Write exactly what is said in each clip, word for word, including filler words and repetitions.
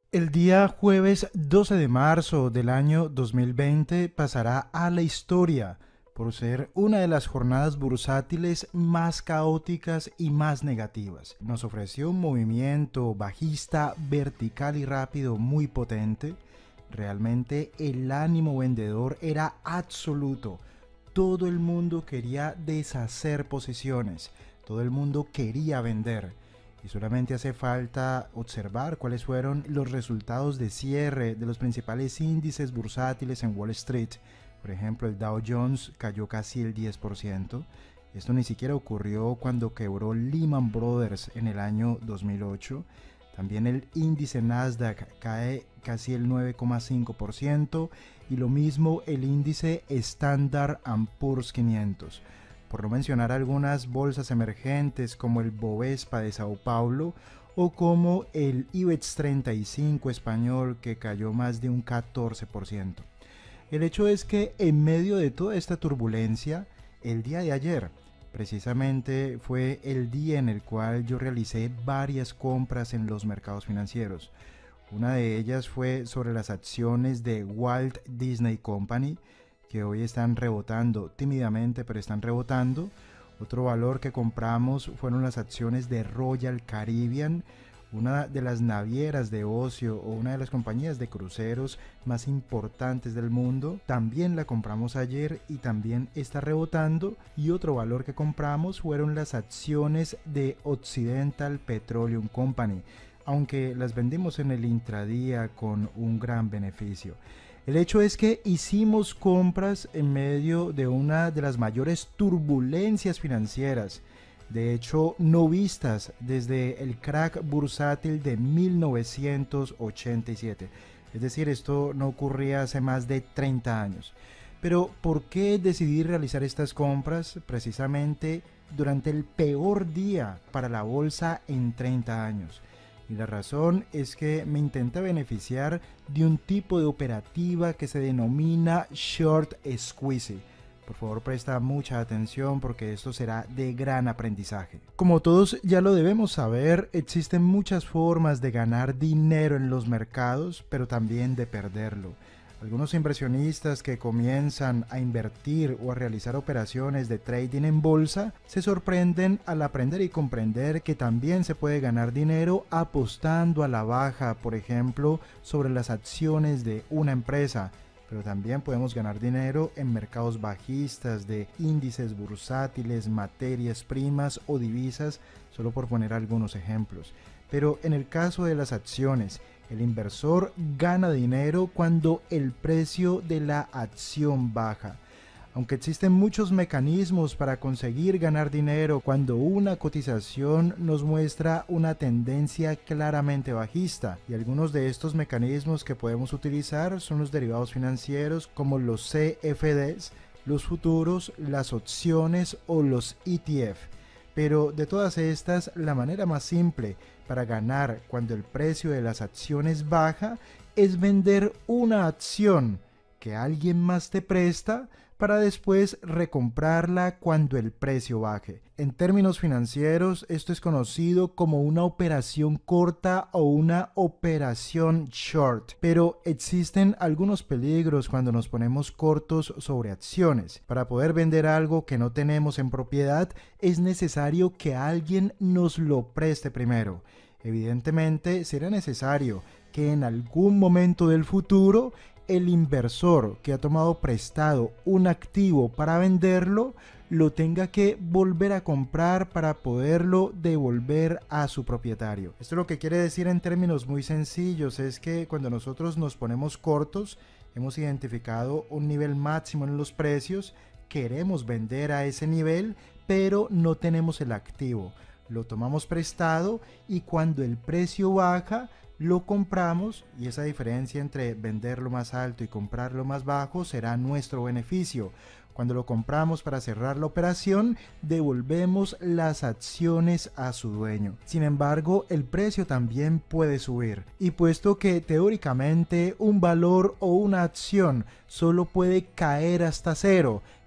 El día jueves doce de marzo del año dos mil veinte pasará a la historia por ser una de las jornadas bursátiles más caóticas y más negativas. Nos ofreció un movimiento bajista vertical y rápido muy potente. Realmente el ánimo vendedor era absoluto. Todo el mundo quería deshacer posiciones. Todo el mundo quería vender. Y solamente hace falta observar cuáles fueron los resultados de cierre de los principales índices bursátiles en Wall Street. Por ejemplo, el Dow Jones cayó casi el diez por ciento. Esto ni siquiera ocurrió cuando quebró Lehman Brothers en el año dos mil ocho. También el índice Nasdaq cae casi el nueve coma cinco por ciento y lo mismo el índice Standard and Poor's quinientos. Por no mencionar algunas bolsas emergentes como el Bovespa de Sao Paulo o como el IBEX treinta y cinco español, que cayó más de un catorce por ciento. El hecho es que en medio de toda esta turbulencia, el día de ayer precisamente fue el día en el cual yo realicé varias compras en los mercados financieros. Una de ellas fue sobre las acciones de Walt Disney Company, que hoy están rebotando tímidamente, pero están rebotando. Otro valor que compramos fueron las acciones de Royal Caribbean, una de las navieras de ocio o una de las compañías de cruceros más importantes del mundo. También la compramos ayer y también está rebotando. Y otro valor que compramos fueron las acciones de Occidental Petroleum Company, aunque las vendimos en el intradía con un gran beneficio. El hecho es que hicimos compras en medio de una de las mayores turbulencias financieras, de hecho no vistas desde el crack bursátil de mil novecientos ochenta y siete. Es decir, esto no ocurría hace más de treinta años. Pero ¿por qué decidí realizar estas compras precisamente durante el peor día para la bolsa en treinta años? Y la razón es que me intenté beneficiar de un tipo de operativa que se denomina short squeeze. Por favor, presta mucha atención porque esto será de gran aprendizaje. Como todos ya lo debemos saber, existen muchas formas de ganar dinero en los mercados, pero también de perderlo. Algunos inversionistas que comienzan a invertir o a realizar operaciones de trading en bolsa se sorprenden al aprender y comprender que también se puede ganar dinero apostando a la baja, por ejemplo, sobre las acciones de una empresa. Pero también podemos ganar dinero en mercados bajistas de índices bursátiles, materias primas o divisas, solo por poner algunos ejemplos. Pero en el caso de las acciones, el inversor gana dinero cuando el precio de la acción baja. Aunque existen muchos mecanismos para conseguir ganar dinero cuando una cotización nos muestra una tendencia claramente bajista, y algunos de estos mecanismos que podemos utilizar son los derivados financieros como los C F Ds, los futuros, las opciones o los E T F. Pero de todas estas, la manera más simple para ganar cuando el precio de las acciones baja es vender una acción que alguien más te presta para después recomprarla cuando el precio baje. En términos financieros, esto es conocido como una operación corta o una operación short, pero existen algunos peligros cuando nos ponemos cortos sobre acciones. Para poder vender algo que no tenemos en propiedad, es necesario que alguien nos lo preste primero. Evidentemente, será necesario que en algún momento del futuro el inversor que ha tomado prestado un activo para venderlo lo tenga que volver a comprar para poderlo devolver a su propietario. Esto lo que quiere decir en términos muy sencillos es que cuando nosotros nos ponemos cortos, hemos identificado un nivel máximo en los precios, queremos vender a ese nivel, pero no tenemos el activo. Lo tomamos prestado y cuando el precio baja, lo compramos, y esa diferencia entre venderlo más alto y comprarlo más bajo será nuestro beneficio. Cuando lo compramos para cerrar la operación, devolvemos las acciones a su dueño. Sin embargo, el precio también puede subir. Y puesto que teóricamente un valor o una acción solo puede caer hasta cero,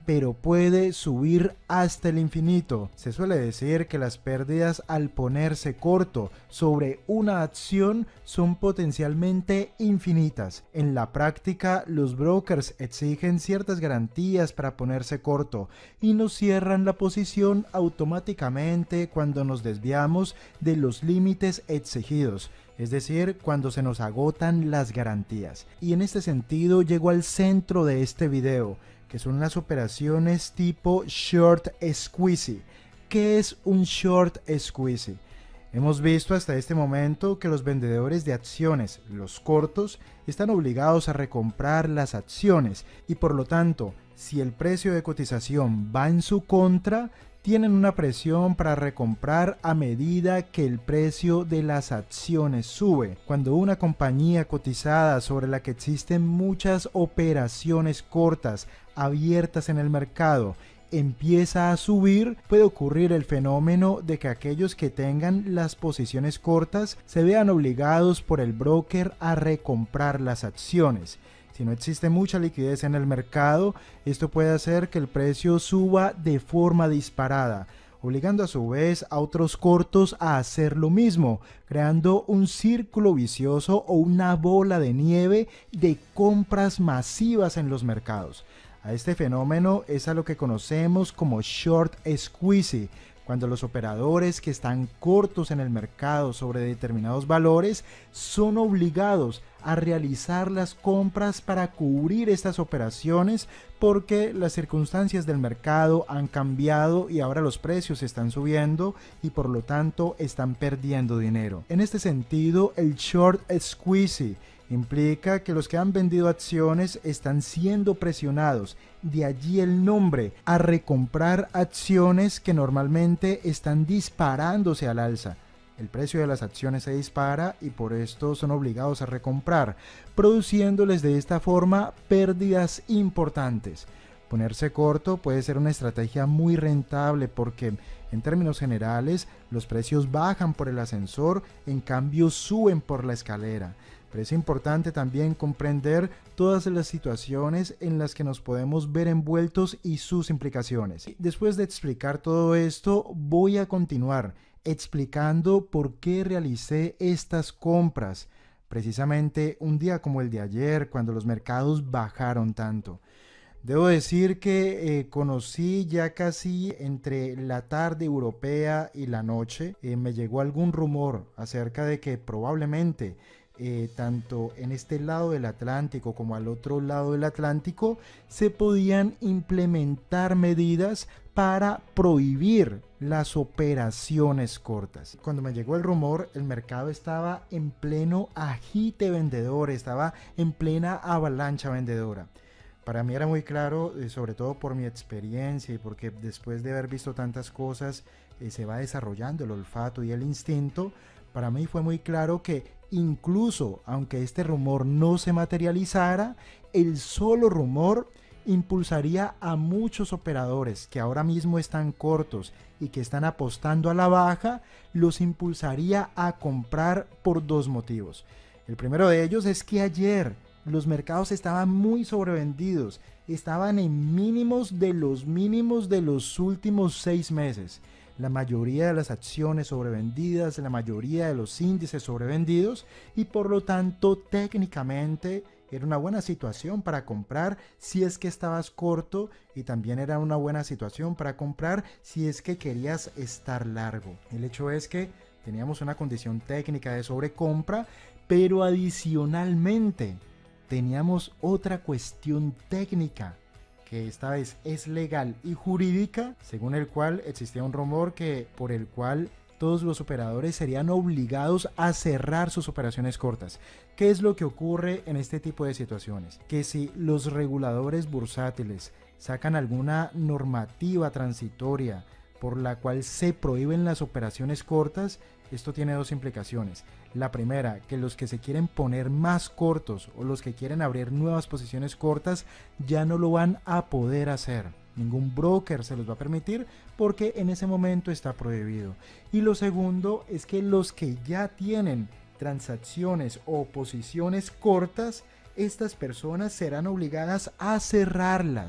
pero puede subir hasta el infinito. Se suele decir que las pérdidas al ponerse corto sobre una acción son potencialmente infinitas. En la práctica, los brokers exigen ciertas garantías para ponerse corto y nos cierran la posición automáticamente cuando nos desviamos de los límites exigidos, es decir, cuando se nos agotan las garantías. Y en este sentido llego al centro de este video, que son las operaciones tipo short squeeze. ¿Qué es un short squeeze? Hemos visto hasta este momento que los vendedores de acciones, los cortos, están obligados a recomprar las acciones y por lo tanto, si el precio de cotización va en su contra, tienen una presión para recomprar a medida que el precio de las acciones sube. Cuando una compañía cotizada sobre la que existen muchas operaciones cortas abiertas en el mercado empieza a subir, puede ocurrir el fenómeno de que aquellos que tengan las posiciones cortas se vean obligados por el broker a recomprar las acciones. Si no existe mucha liquidez en el mercado, esto puede hacer que el precio suba de forma disparada, obligando a su vez a otros cortos a hacer lo mismo, creando un círculo vicioso o una bola de nieve de compras masivas en los mercados. A este fenómeno es a lo que conocemos como short squeeze, cuando los operadores que están cortos en el mercado sobre determinados valores son obligados a realizar las compras para cubrir estas operaciones porque las circunstancias del mercado han cambiado y ahora los precios están subiendo y por lo tanto están perdiendo dinero. En este sentido, el short squeeze implica que los que han vendido acciones están siendo presionados, de allí el nombre, a recomprar acciones que normalmente están disparándose al alza. El precio de las acciones se dispara y por esto son obligados a recomprar, produciéndoles de esta forma pérdidas importantes. Ponerse corto puede ser una estrategia muy rentable porque, en términos generales, los precios bajan por el ascensor, en cambio suben por la escalera. Pero es importante también comprender todas las situaciones en las que nos podemos ver envueltos y sus implicaciones. Después de explicar todo esto, voy a continuar explicando por qué realicé estas compras, precisamente un día como el de ayer, cuando los mercados bajaron tanto. Debo decir que eh, conocí ya casi entre la tarde europea y la noche, eh, me llegó algún rumor acerca de que probablemente Eh, tanto en este lado del Atlántico como al otro lado del Atlántico se podían implementar medidas para prohibir las operaciones cortas. Cuando me llegó el rumor, el mercado estaba en pleno agite vendedor, estaba en plena avalancha vendedora. Para mí era muy claro, eh, sobre todo por mi experiencia y porque después de haber visto tantas cosas eh, se va desarrollando el olfato y el instinto. Para mí fue muy claro que incluso aunque este rumor no se materializara, el solo rumor impulsaría a muchos operadores que ahora mismo están cortos y que están apostando a la baja, los impulsaría a comprar por dos motivos. El primero de ellos es que ayer los mercados estaban muy sobrevendidos, estaban en mínimos de los mínimos de los últimos seis meses. La mayoría de las acciones sobrevendidas, la mayoría de los índices sobrevendidos y por lo tanto técnicamente era una buena situación para comprar si es que estabas corto y también era una buena situación para comprar si es que querías estar largo. El hecho es que teníamos una condición técnica de sobrecompra, pero adicionalmente teníamos otra cuestión técnica que esta vez es legal y jurídica, según el cual existía un rumor que por el cual todos los operadores serían obligados a cerrar sus operaciones cortas. ¿Qué es lo que ocurre en este tipo de situaciones? Que si los reguladores bursátiles sacan alguna normativa transitoria por la cual se prohíben las operaciones cortas, esto tiene dos implicaciones. La primera, que los que se quieren poner más cortos o los que quieren abrir nuevas posiciones cortas ya no lo van a poder hacer. Ningún broker se los va a permitir porque en ese momento está prohibido. Y lo segundo es que los que ya tienen transacciones o posiciones cortas, estas personas serán obligadas a cerrarlas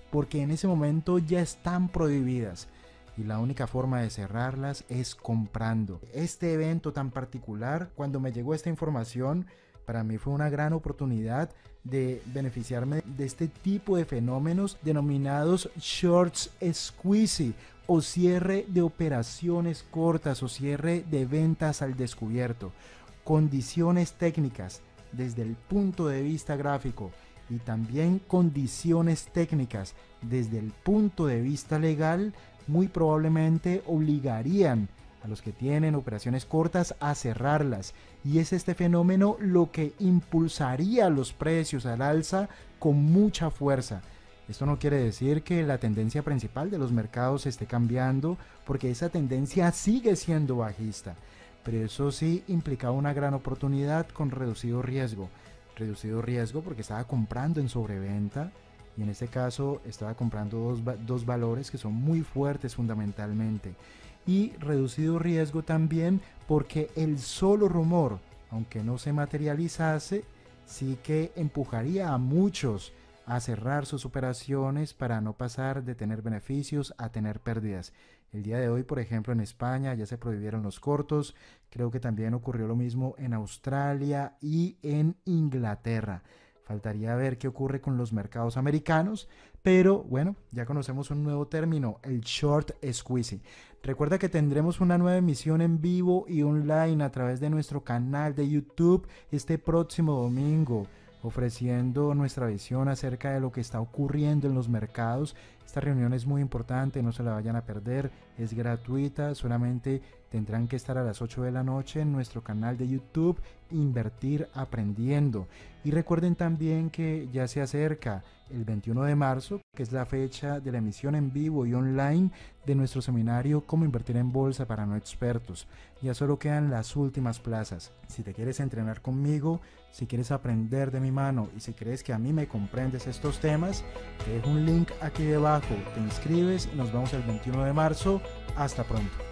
porque en ese momento ya están prohibidas y la única forma de cerrarlas es comprando. Este evento tan particular, cuando me llegó esta información, para mí fue una gran oportunidad de beneficiarme de este tipo de fenómenos denominados shorts squeezy o cierre de operaciones cortas o cierre de ventas al descubierto. Condiciones técnicas desde el punto de vista gráfico y también condiciones técnicas desde el punto de vista legal muy probablemente obligarían a los que tienen operaciones cortas a cerrarlas, y es este fenómeno lo que impulsaría los precios al alza con mucha fuerza. Esto no quiere decir que la tendencia principal de los mercados esté cambiando, porque esa tendencia sigue siendo bajista, pero eso sí implicaba una gran oportunidad con reducido riesgo. Reducido riesgo porque estaba comprando en sobreventa, y en este caso estaba comprando dos, dos valores que son muy fuertes fundamentalmente. Y reducido riesgo también porque el solo rumor, aunque no se materializase, sí que empujaría a muchos a cerrar sus operaciones para no pasar de tener beneficios a tener pérdidas. El día de hoy, por ejemplo, en España ya se prohibieron los cortos. Creo que también ocurrió lo mismo en Australia y en Inglaterra. Faltaría ver qué ocurre con los mercados americanos, pero bueno, ya conocemos un nuevo término, el short squeezy. Recuerda que tendremos una nueva emisión en vivo y online a través de nuestro canal de YouTube este próximo domingo, ofreciendo nuestra visión acerca de lo que está ocurriendo en los mercados. Esta reunión es muy importante, no se la vayan a perder, es gratuita, solamente tendrán que estar a las ocho de la noche en nuestro canal de YouTube, Invertir Aprendiendo. Y recuerden también que ya se acerca el veintiuno de marzo, que es la fecha de la emisión en vivo y online de nuestro seminario Cómo invertir en bolsa para no expertos. Ya solo quedan las últimas plazas. Si te quieres entrenar conmigo, si quieres aprender de mi mano y si crees que a mí me comprendes estos temas, te dejo un link aquí debajo, te inscribes y nos vemos el veintiuno de marzo. Hasta pronto.